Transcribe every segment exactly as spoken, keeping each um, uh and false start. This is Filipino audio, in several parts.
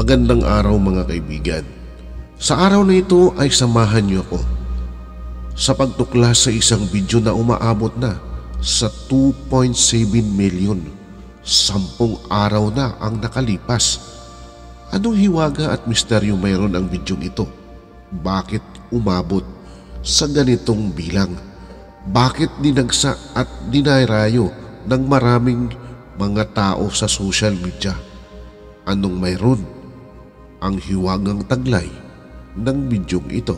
Magandang araw mga kaibigan. Sa araw na ito ay samahan niyo ako sa pagtuklas sa isang video na umaabot na sa two point seven million. Sampung araw na ang nakalipas. Anong hiwaga at misteryo mayroon ang bidyong ito? Bakit umabot sa ganitong bilang? Bakit dinagsa at dinayrayo ng maraming mga tao sa social media? Anong mayroon ang hiwagang taglay ng bidyong ito?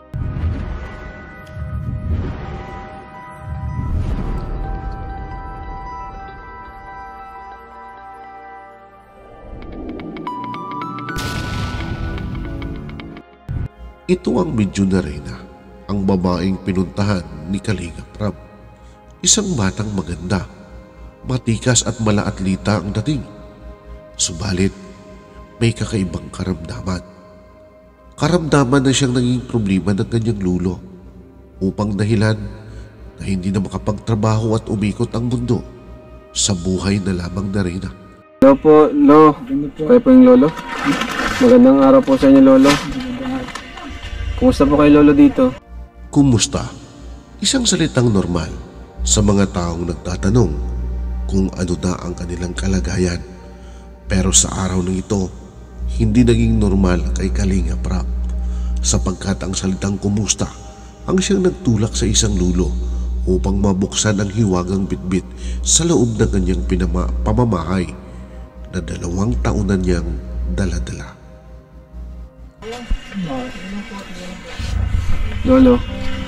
Ito ang video na Reyna, ang babaeng pinuntahan ni Kalinga Prab. Isang batang maganda, matikas at malaatlita ang dating. Subalit, may kakaibang karamdaman. Karamdaman na siyang naging problema ng kanyang lulo upang dahilan na hindi na makapagtrabaho at umikot ang mundo sa buhay na lamang na Reyna. Hello po, Lo. Kayo po yung lolo. Magandang araw po sa inyo, Lolo. Kumusta po kayo, Lolo, dito? Kumusta? Isang salitang normal sa mga taong nagtatanong kung ano na ang kanilang kalagayan. Pero sa araw na ito, hindi naging normal kay Kalinga Prab sapagkat ang salitang kumusta ang siyang nagtulak sa isang lulo upang mabuksan ang hiwagang bitbit sa loob ng kanyang pinama pamamahay na dalawang taon na niyang daladala. Lolo.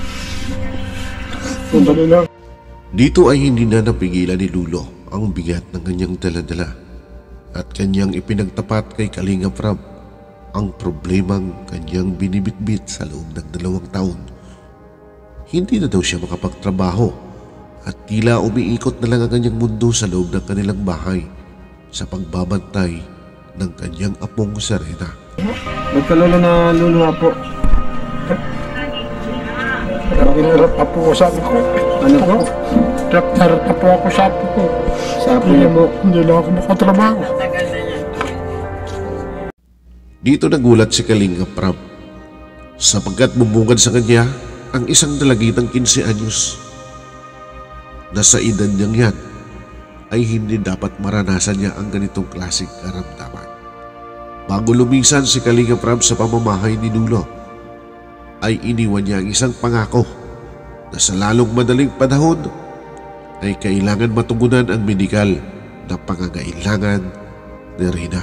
Dito ay hindi na napigilan ni Lulo ang bigat ng kanyang daladala at kanyang ipinagtapat kay Kalinga Prab ang problemang kanyang binibitbit sa loob ng dalawang taon. Hindi na daw siya makapagtrabaho at tila umiikot na lang ang kanyang mundo sa loob ng kanilang bahay sa pagbabantay ng kanyang apong si Reyna. Ba't ka, Lolo, na luluha po? Hirap pa po sabi ko. Ano po? Hirap pa po ako sabi ko. Sabi niyo po. Hindi lang ako makatrabaho. Dito nagulat si Kalinga Prab sapagkat bumungad sa kanya ang isang dalagitang fifteen anyos na sa edad niyang yan ay hindi dapat maranasan niya ang ganitong klaseng karamdaman. Bago lumisan si Kalinga Prab sa pamamahay ni Lulo, ay iniwan niya ang isang pangako na sa lalong madaling panahon ay kailangan matugunan ang medikal na pangangailangan ni Reyna.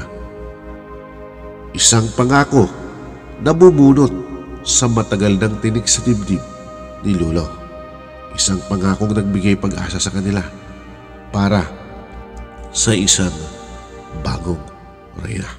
Isang pangako na bumunot sa matagal ng tinik sa dibdib ni Lulo. Isang pangakong nagbigay pag-asa sa kanila para sa isang bagong Reyna.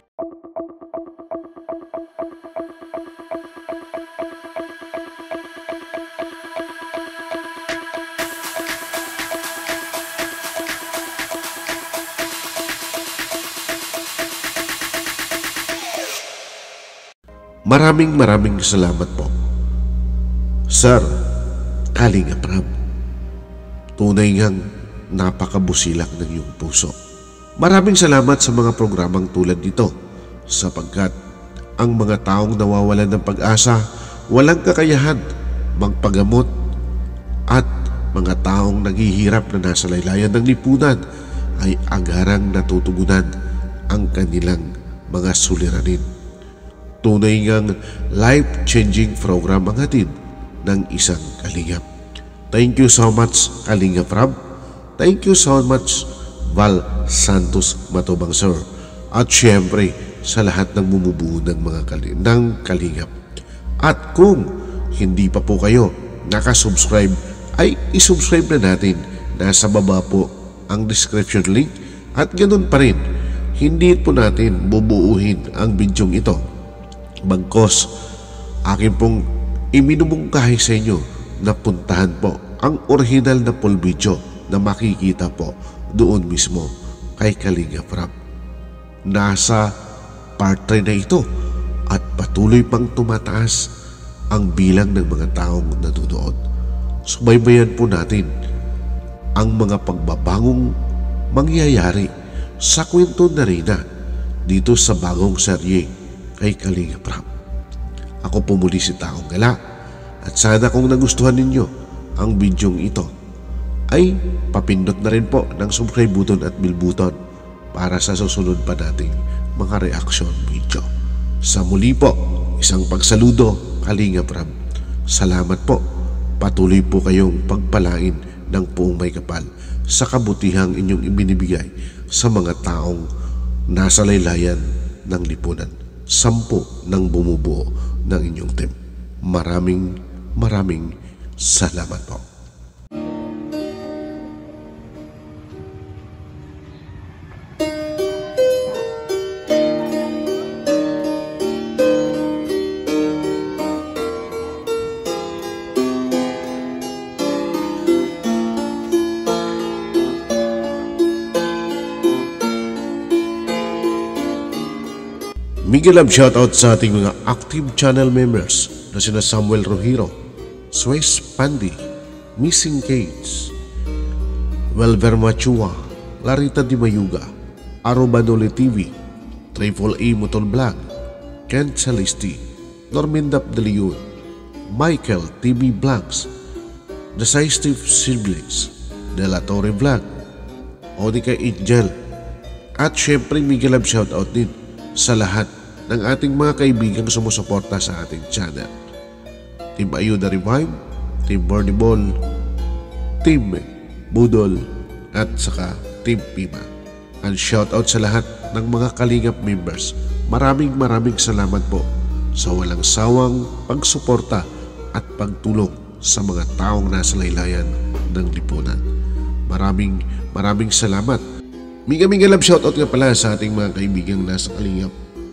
Maraming maraming salamat po, Sir Kalinga Prab. Tunay ngang napakabusilak ng iyong puso. Maraming salamat sa mga programang tulad nito sapagkat ang mga taong nawawalan ng pag-asa, walang kakayahan magpagamot at mga taong naghihirap na nasa laylayan ng lipunan ay agarang natutugunan ang kanilang mga suliranin. Tunay ngang life-changing program ang hatid ng isang kalingap. Thank you so much, Kalinga Prab. Thank you so much, Val Santos Matubang Sir. At syempre, sa lahat ng bumubuo ng mga kali ng kalingap. At kung hindi pa po kayo nakasubscribe, ay isubscribe na natin. Nasa baba po ang description link. At ganoon pa rin, hindi po natin bubuuhin ang bidyong ito. Bagkos, akin pong iminumungkahi sa inyo na puntahan po ang original na full video na makikita po doon mismo kay Kalinga Prab. Nasa part three na ito at patuloy pang tumataas ang bilang ng mga taong nanonood. Subaybayan po natin ang mga pagbabagong mangyayari sa kwento na Reyna dito sa bagong serye kay Kalinga Prab. Ako po muli si Taong Gala at sana kung nagustuhan ninyo ang bidyong ito ay papindot na rin po ng subscribe button at bell button para sa susunod pa nating mga reaction video. Sa muli po, isang pagsaludo Kalinga Prab. Salamat po. Patuloy po kayong pagpalain ng Poong May Kapal sa kabutihang inyong ibinibigay sa mga taong nasa laylayan ng lipunan. Sampu ng bumubuo ng inyong team. Maraming maraming salamat po. Miguel Love shoutout sa ating mga active channel members na sina Samuel Rohiro, Suez Pandi, Missing Cage, Welver Machua, Larita Di Mayuga, Arobanole T V, Triple A Motor Vlog, Kent Celisti, Normindap De Leon, Michael T V Vlogs, The Saistive Siblings, De La Torre Vlog, Odika Itgel, at syempre Miguel Love shoutout din sa lahat ng ating mga kaibigang sumusuporta sa ating channel. Team Ayuda Revive, Team Borny Ball, Team Budol, at saka Team Pima. And shoutout sa lahat ng mga Kalingap members. Maraming maraming salamat po sa walang sawang pagsuporta at pagtulong sa mga taong nasa laylayan ng lipunan. Maraming maraming salamat. Miga-miga love shoutout nga pala sa ating mga kaibigang nasa Kalingap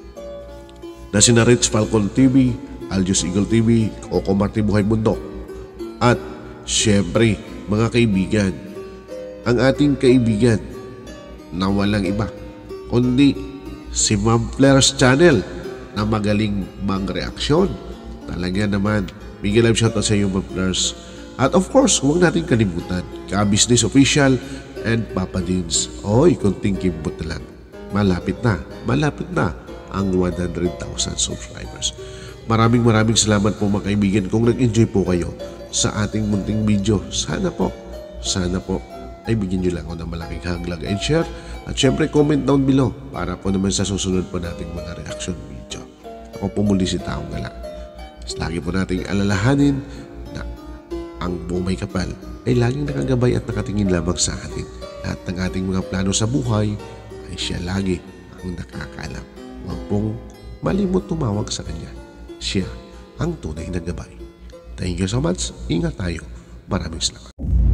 na sina Rich Falcon T V, Aljus Eagle T V, Coco Marti Buhay Bundok, at syempre mga kaibigan, ang ating kaibigan na walang iba kundi si Ma'am Flares Channel na magaling mang-reaksyon. Talaga naman, miga love shoutout sa iyo Ma'am Flares. At of course, huwag natin kalimutan Ka-Business Official and Papa Dins. Oy, kunting kimbot na lang. Malapit na, malapit na ang one hundred thousand subscribers. Maraming maraming salamat po mga kaibigan kung nag-enjoy po kayo sa ating munting video. Sana po, sana po ay bigyan nyo lang ako ng malaking haglag and share. At syempre comment down below para po naman sa susunod po nating mga reaction video. Ako po muli si Taong Gala. Lagi po nating alalahanin na ang Poong May Kapal ay laging nakagabay at nakatingin lamang sa atin. At ng ating mga plano sa buhay ay siya lagi ang nakakaalam. Huwag pong malimot tumawag sa kanya. Siya ang tunay na gabay. Thank you so much. Ingat tayo. Maraming salamat.